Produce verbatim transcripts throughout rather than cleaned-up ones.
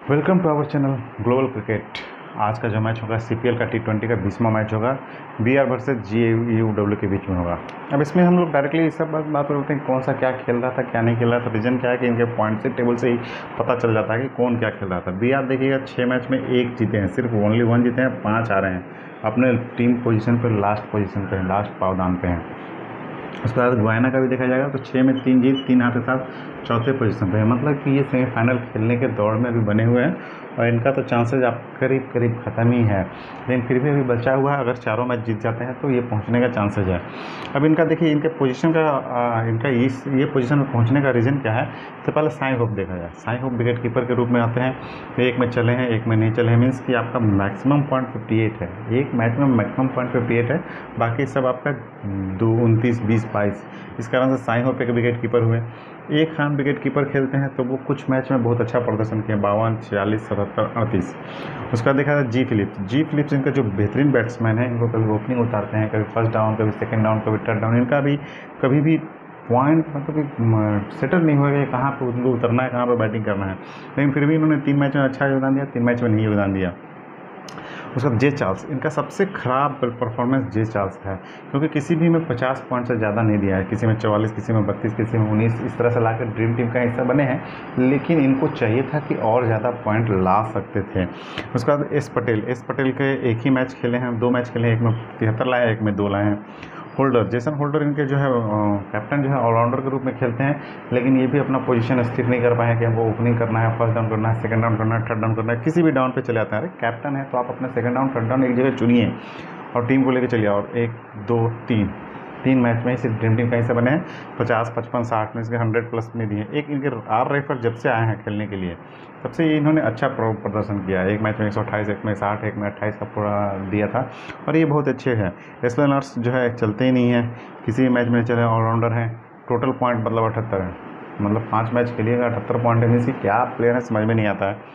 Welcome to our channel Global Cricket. आज का जो मैच होगा सीपीएल का टी ट्वेंटी का बीसवां मैच होगा बीआर वर्सेस जीयूडब्ल्यू के बीच में होगा। अब इसमें हम लोग डायरेक्टली इस सब बात बात करते हैं कौन सा क्या खेल रहा था क्या नहीं खेल रहा था। रीज़न क्या है कि इनके पॉइंट से टेबल से ही पता चल जाता है कि कौन क्या खेल रहा था। बीआर देखिएगा छः मैच में एक जीते हैं, सिर्फ ओनली वन जीते हैं, पाँच आ रहे हैं, अपने टीम पोजीशन पर लास्ट पोजीशन पे हैं, लास्ट पावदान पे हैं। उसके बाद गुयाना का भी देखा जाएगा तो छः में तीन जीत तीन हार के साथ चौथे पोजीशन पे है। मतलब कि ये सेमीफाइनल खेलने के दौड़ में अभी बने हुए हैं और इनका तो चांसेस आप करीब करीब ख़त्म ही है, लेकिन फिर भी अभी बचा हुआ है। अगर चारों मैच जीत जाते हैं तो ये पहुंचने का चांसेस है। अब इनका देखिए इनके पोजीशन का आ, इनका इस ये पोजीशन में पहुंचने का रीज़न क्या है। तो पहले साई होप देखा जाए। साई होप विकेट कीपर के रूप में आते हैं, तो एक में चले हैं एक में नहीं चले हैं, मीन्स कि आपका मैक्सिमम पॉइंट फिफ्टी एट है, एक मैच में मैक्सिमम पॉइंट फिफ्टी एट है, बाकी सब आपका दो उनतीस बीस बाईस। इस कारण से साई होप एक विकेट कीपर हुए। एक खान विकेट कीपर खेलते हैं तो वो कुछ मैच में बहुत अच्छा प्रदर्शन किए, बावन छियालीस सतहत्तर अड़तीस। उसका देखा जाए जी फिलिप्स। जी फिलिप्स इनका जो बेहतरीन बैट्समैन है, इनको कभी ओपनिंग उतारते हैं, कभी फर्स्ट डाउन, कभी सेकंड डाउन, कभी थर्ड डाउन। इनका भी कभी भी पॉइंट मतलब कि सेटल नहीं होगा कहाँ पर उनको उतरना है, कहाँ पर बैटिंग करना है, लेकिन फिर भी इन्होंने तीन मैच में अच्छा योगदान दिया, तीन मैच में नहीं योगदान दिया। उसका जे चार्ल्स, इनका सबसे ख़राब परफॉर्मेंस जे चार्ल्स का है, क्योंकि किसी भी में पचास पॉइंट से ज़्यादा नहीं दिया है, किसी में चवालीस, किसी में बत्तीस, किसी में उन्नीस, इस तरह से लाकर ड्रीम टीम का हिस्सा बने हैं, लेकिन इनको चाहिए था कि और ज़्यादा पॉइंट ला सकते थे। उसके बाद एस पटेल। एस पटेल के एक ही मैच खेले हैं, दो मैच खेले हैं, एक में तिहत्तर लाए, एक में दो लाए हैं। होल्डर, जेसन होल्डर इनके जो है कैप्टन जो है ऑलराउंडर के रूप में खेलते हैं, लेकिन ये भी अपना पोजीशन स्थिर नहीं कर पाए कि हमको ओपनिंग करना है, फर्स्ट डाउन करना है, सेकंड डाउन करना है, थर्ड डाउन करना है, किसी भी डाउन पे चले आते हैं। अरे कैप्टन है तो आप अपना सेकंड डाउन थर्ड डाउन एक जगह चुनिए और टीम को लेकर चलिए। और एक दो तीन तीन मैच में सिर्फ ड्रीम टीम कहीं से बने हैं, पचास पचपन साठ में इसके हंड्रेड प्लस नहीं दिए। एक इनके आर राइफल जब से आए हैं खेलने के लिए तब से ये इन्होंने अच्छा प्रदर्शन किया है। एक मैच में एक सौ अट्ठाईस, एक में साठ, एक में अट्ठाईस का पूरा दिया था और ये बहुत अच्छे हैं। स्पिनर्स जो है चलते ही नहीं है, किसी भी मैच में चले, ऑलराउंडर हैं। टोटल पॉइंट मतलब अठहत्तर है, मतलब पाँच मैच खेलिएगा अठहत्तर पॉइंट है, इसी क्या प्लेयर है समझ में नहीं आता है।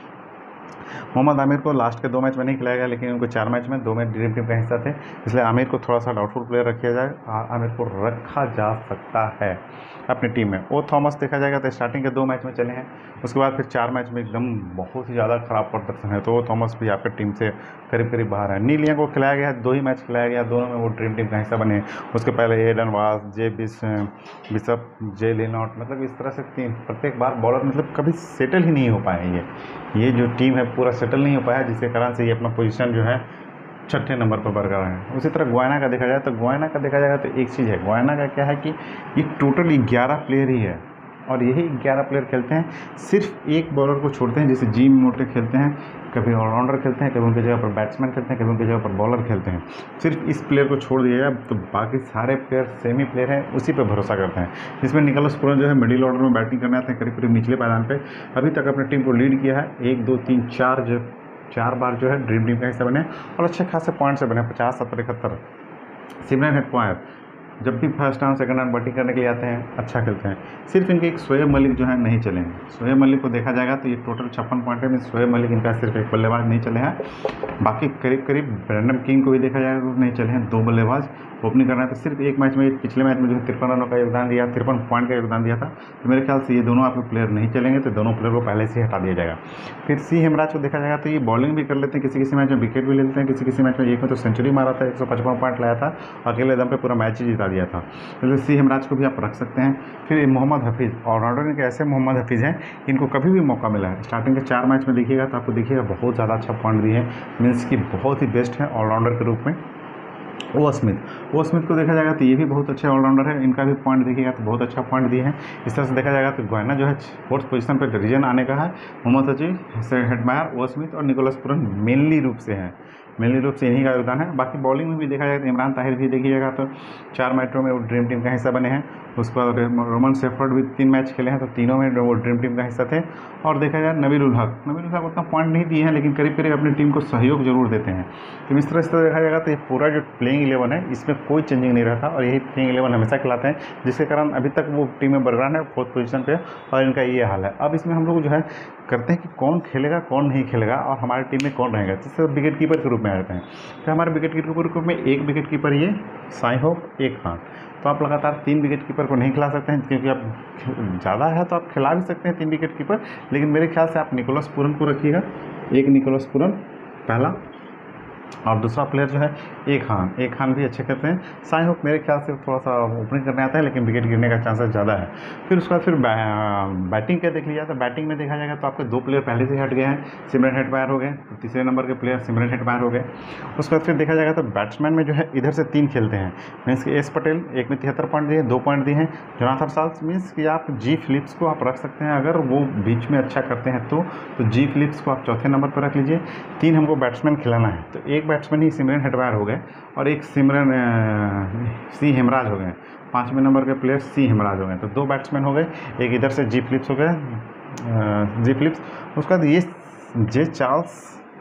मोहम्मद आमिर को लास्ट के दो मैच में नहीं खिलाया गया, लेकिन उनको चार मैच में दो मैच ड्रीम टीम का हिस्सा थे, इसलिए आमिर को थोड़ा सा डाउटफुल प्लेयर रखा जाए। आमिर को रखा जा सकता है अपनी टीम में। ओ थॉमस देखा जाएगा तो स्टार्टिंग के दो मैच में चले हैं, उसके बाद फिर चार मैच में एकदम बहुत ही ज़्यादा ख़राब प्रदर्शन है, तो ओ थॉमस भी आपकी टीम से करीब करीब बाहर है। नील यांग को खिलाया गया है, दो ही मैच खिलाया गया, दोनों में वो ड्रीम टीम का हिस्सा बने। उसके पहले एडन वास, जे बिस बिशप, जे लिनॉट, मतलब इस तरह से तीन प्रत्येक बार बॉलर मतलब कभी सेटल ही नहीं हो पाए। ये ये जो टीम है पूरा सेटल नहीं हो पाया, जिसके कारण से ये अपना पोजीशन जो है छठे नंबर पर बरकरार है। उसी तरह गुयाना का देखा जाए तो गुयाना का देखा जाएगा तो एक चीज़ है, गुयाना का क्या है कि ये टोटल ग्यारह प्लेयर ही है और यही ग्यारह प्लेयर खेलते हैं, सिर्फ एक बॉलर को छोड़ते हैं, जैसे जी मोटे खेलते हैं, कभी ऑलराउंडर खेलते हैं, कभी उनकी जगह पर बैट्समैन खेलते हैं, कभी उनकी जगह पर बॉलर खेलते हैं। सिर्फ इस प्लेयर को छोड़ दिया जाए तो बाकी सारे प्लेयर सेमी प्लेयर हैं, उसी पर भरोसा करते हैं। इसमें निकोलस पूरन जो है मिडिल ऑर्डर में बैटिंग करने आते हैं, करीब करीब निचले पायदान पर। अभी तक अपनी टीम को लीड किया है, एक दो तीन चार जो चार बार जो है ड्रीम टीम का हिस्सा बने और अच्छे खासे पॉइंट से बने, पचास सत्तर इकहत्तर। सिमरन हेटमायर जब भी first down second down batting करने के लिए आते हैं अच्छा खेलते हैं। सिर्फ इनके एक शोएब मलिक जो है नहीं चले हैं। शोएब मलिक को देखा जाएगा तो ये टोटल छप्पन पॉइंट है, शोएब मलिक इनका सिर्फ एक बल्लेबाज नहीं चले हैं, बाकी करीब करीब ब्रैंडन किंग को भी देखा जाएगा तो नहीं चले हैं, दो बल्लेबाज ओपनिंग करना है। तो सिर्फ एक मैच में, पिछले मैच में जो है तिरपन रनों का योगदान दिया, तिरपन पॉइंट का योगदान दिया था, तो मेरे ख्याल से ये दोनों आपके प्लेयर नहीं चलेंगे, तो दोनों प्लेयर को पहले से हटा दिया जाएगा। फिर सी हेमराज को देखा जाएगा तो ये बॉलिंग भी कर लेते हैं, किसी किसी मैच में विकेट भी ले लेते हैं, किसी किसी मैच में एक में तो सेंचुरी मारा था, एक सौ पचपन पॉइंट लाया था, अकेले दम पे पूरा मैच ही जिता दिया था। तो सी हेमराज को भी आप रख सकते हैं। फिर मोहम्मद हफीज़, ऑलराउंडर इनके ऐसे मोहम्मद हफीज़ हैं, इनको कभी भी मौका मिला है, स्टार्टिंग के चार मैच में देखिएगा तो आपको देखिएगा बहुत ज़्यादा अच्छा पॉइंट दिए हैं, मीन्स कि बहुत ही बेस्ट है ऑलराउंडर के रूप में। ओ स्मिथ, ओ स्मिथ को देखा जाएगा तो ये भी बहुत अच्छे ऑलराउंडर है, इनका भी पॉइंट देखिएगा तो बहुत अच्छा पॉइंट दिए हैं। इस तरह से देखा जाएगा तो गुयाना जो है फोर्थ पोजीशन पर रीजन आने का है। Mohammad Sachin, Hetmyer, O Smith और निकोलस पूरन मेनली रूप से हैं, मेनली रूप से इन्हीं का योगदान है। बाकी बॉलिंग में भी देखा जाए तो इमरान ताहिर भी देखिएगा तो चार मैचों में वो ड्रीम टीम का हिस्सा बने हैं। उसके बाद रोमन शेफर्ड भी तीन मैच खेले हैं, तो तीनों में वो ड्रीम टीम का हिस्सा थे। और देखा जाए नबील उल हक, नबील उल हक उतना पॉइंट नहीं दिए हैं, लेकिन करीब करीब अपनी टीम को सहयोग जरूर देते हैं। तो इस तरह से देखा जाएगा तो ये पूरा जो प्लेइंग इलेवन है इसमें कोई चेंजिंग नहीं रहता और यही प्लेइंग इलेवन हमेशा खिलाते हैं, जिसके कारण अभी तक वो टीम में बरकरार है फोर्थ पोजीशन पे और इनका ये हाल है। अब इसमें हम लोग जो है करते हैं कि कौन खेलेगा कौन नहीं खेलेगा और हमारी टीम में कौन रहेगा। जैसे विकेट कीपर के रूप में आ जाते हैं। फिर हमारे विकेट कीपर ग्रुप में एक विकेट कीपर ये साई होप, एक खान। तो आप लगातार तीन विकेट कीपर को नहीं खिला सकते हैं, क्योंकि आप ज़्यादा है तो आप खिला भी सकते हैं तीन विकेट कीपर, लेकिन मेरे ख्याल से आप निकोलस पूरन को रखिएगा, एक निकोलस पूरन पहला, और दूसरा प्लेयर जो है ए खान। ए खान भी अच्छे करते हैं। साई होप मेरे ख्याल से थोड़ा सा ओपनिंग करने आता है, लेकिन विकेट गिरने का चांसेस ज़्यादा है। फिर उसके बाद फिर बैटिंग क्या देख लिया, तो बैटिंग में देखा जाएगा तो आपके दो प्लेयर पहले से हट गए हैं, सिमरन हेटमायर हो गए, तो तीसरे नंबर के प्लेयर सिमरन हेटमायर हो गए। उसके बाद फिर देखा जाएगा तो बैट्समैन में जो है इधर से तीन खेलते हैं, मीन्स कि एस पटेल, एक में तिहत्तर पॉइंट दिए, दो पॉइंट दिए हैं। जोनाथन साल्स, मीन्स कि आप जी फिलिप्स को आप रख सकते हैं, अगर वो बीच में अच्छा करते हैं तो तो जी फिलिप्स को आप चौथे नंबर पर रख लीजिए। तीन हमको बैट्समैन खिलाना है, तो एक बैट्समैन ही सिमरन हेटमायर हो गए और एक सिमरन सी हेमराज हो गए। पाँचवें नंबर के प्लेयर सी हेमराज हो गए, तो दो बैट्समैन हो गए, एक इधर से जी फिलिप्स हो गए, जी फिलिप्स। उसके बाद ये जे चार्ल्स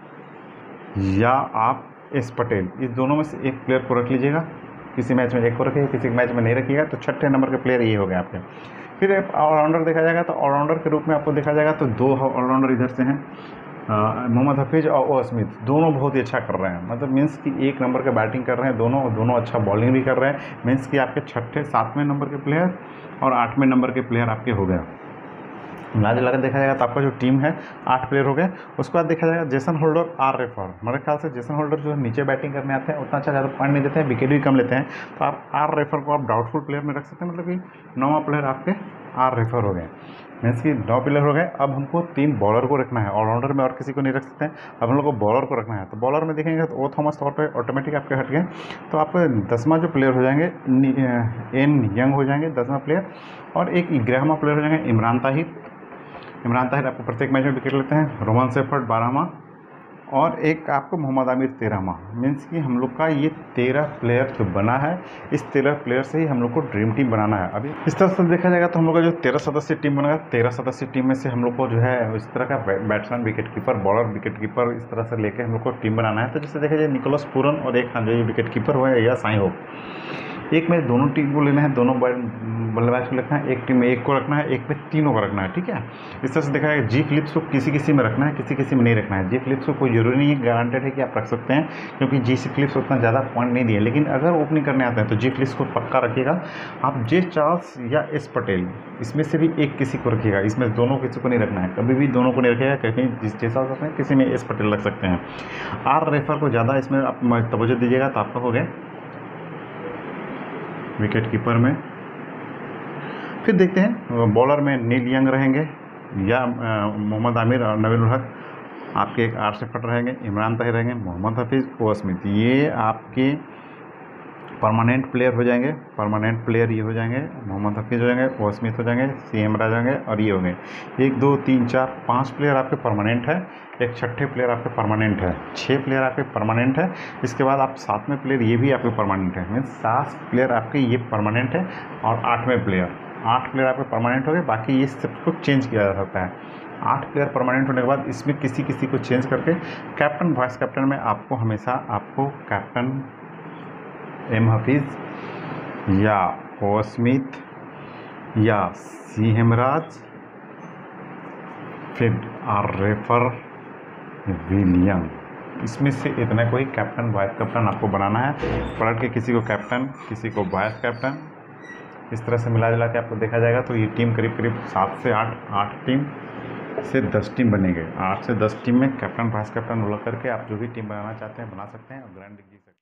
या आप एस पटेल, इस दोनों में से एक प्लेयर को रख लीजिएगा। किसी मैच में एक को रखिएगा, किसी मैच में नहीं रखिएगा, तो छठे नंबर के प्लेयर ये हो गए आपके। फिर ऑलराउंडर देखा जाएगा तो ऑलराउंडर के रूप में आपको देखा जाएगा तो दो ऑलराउंडर इधर से हैं, मोहम्मद हफीज़ और ओ स्मिथ, दोनों बहुत ही अच्छा कर रहे हैं। मतलब मीन्स कि एक नंबर का बैटिंग कर रहे हैं दोनों, दोनों अच्छा बॉलिंग भी कर रहे हैं। मीन्स कि आपके छठे सातवें नंबर के प्लेयर और आठवें नंबर के प्लेयर आपके हो गए। मिला जुला कर देखा जाएगा तो आपका जो टीम है आठ प्लेयर हो गए। उसके बाद देखा जाएगा जेसन होल्डर, आर रेफर। मेरे ख्याल से जेसन होल्डर जो है नीचे बैटिंग करने आते हैं, उतना अच्छा ज़्यादा पॉइंट नहीं देते हैं, विकेट भी कम लेते हैं, तो आप आर रेफर को आप डाउटफुल प्लेयर में रख सकते हैं। मतलब कि नौवां प्लेयर आपके आर रेफर हो गए, मीन्स कि नौ प्लेयर हो गए। अब हमको तीन बॉलर को रखना है, ऑलराउंडर में और किसी को नहीं रख सकते हैं, अब हम लोग को बॉलर को रखना है। तो बॉलर में देखेंगे तो ओ थॉमस तौर पे ऑटोमेटिक आपके हट गए, तो आपके दसवां जो प्लेयर हो जाएंगे एन यंग हो जाएंगे दसवां प्लेयर, और एक ग्यारहवां प्लेयर हो जाएंगे इमरान ताहिर। इमरान ताहिर आपको प्रत्येक मैच में विकेट लेते हैं। रोमन सेफर्ड बारहवां, और एक आपको मोहम्मद आमिर तेरहवां। मीन्स कि हम लोग का ये तेरह प्लेयर जो बना है, इस तेरह प्लेयर से ही हम लोग को ड्रीम टीम बनाना है। अभी इस तरह से देखा जाएगा तो हम लोग का जो तेरह सदस्यीय टीम बनेगा, तेरह सदस्यीय टीम में से हम लोग को जो है इस तरह का batsman, wicket keeper, bowler, wicket keeper, इस तरह से लेकर हम लोग को टीम बनाना है। तो जैसे देखा जाए निकोलस पूरन और एक जो विकेट कीपर हुआ है या साई होप, एक में दोनों टीम को लेना है, दोनों बल्लेबाज को रखना है, एक टीम में एक को रखना है, एक में तीनों को रखना है, ठीक है। इस तरह से देखा है जी फिलिप्स को किसी किसी में रखना है, किसी किसी में नहीं रखना है। जी फिलिप्स को कोई जरूरी नहीं है, गारंटेड है कि आप रख सकते हैं, क्योंकि जी फिलिप्स उतना ज़्यादा पॉइंट नहीं दिए, लेकिन अगर ओपनिंग करने आते हैं तो जी फिलिप्स को पक्का रखिएगा। आप जे चार्ल्स या एस पटेल, इसमें से भी एक किसी को रखिएगा, इसमें दोनों किसी को नहीं रखना है, कभी भी दोनों को नहीं रखिएगा। कहीं जिस जे चार्ल्स रखते हैं, किसी में एस पटेल रख सकते हैं। आर रेफर को ज़्यादा इसमें आप तवज्जो दीजिएगा तो आपका हो गया विकेट कीपर में। फिर देखते हैं बॉलर में नील यंग रहेंगे या मोहम्मद आमिर और नवीन उल हक, आपके एक आर सेफर्ड रहेंगे, इमरान ताहिर रहेंगे, मोहम्मद हफीज़, ओ स्मिथ, ये आपके परमानेंट प्लेयर हो जाएंगे। परमानेंट प्लेयर ये हो जाएंगे, मोहम्मद हफीज़ हो जाएंगे, ओ स्मिथ हो जाएंगे, सी एम राज होंगे, और ये होंगे एक दो तीन चार पाँच प्लेयर आपके परमानेंट है, एक छठे प्लेयर आपके परमानेंट है, छः प्लेयर आपके परमानेंट है। इसके बाद आप सातवें प्लेयर ये भी आपके परमानेंट है, मीन्स सात प्लेयर आपके ये परमानेंट है, और आठवें प्लेयर आठ प्लेयर आपके परमानेंट हो गए। बाकी ये सबको चेंज किया जा सकता है। आठ प्लेयर परमानेंट होने के बाद इसमें किसी किसी को चेंज करके कैप्टन वाइस कैप्टन में आपको हमेशा आपको कैप्टन एम हफीज़ या ओ स्मिथ या सी हेमराज, फिर आर रेफर, विलियम, इसमें से इतना कोई कैप्टन वाइस कैप्टन आपको बनाना है। पलट के किसी को कैप्टन, किसी को वाइस कैप्टन, इस तरह से मिला जुला के आपको देखा जाएगा तो ये टीम करीब करीब सात से आठ आठ टीम से दस टीम बनेंगे। आठ से दस टीम में कैप्टन वाइस कैप्टन मिला करके आप जो भी टीम बनाना चाहते हैं बना सकते हैं और ग्रैंड लीग जीत सकते हैं।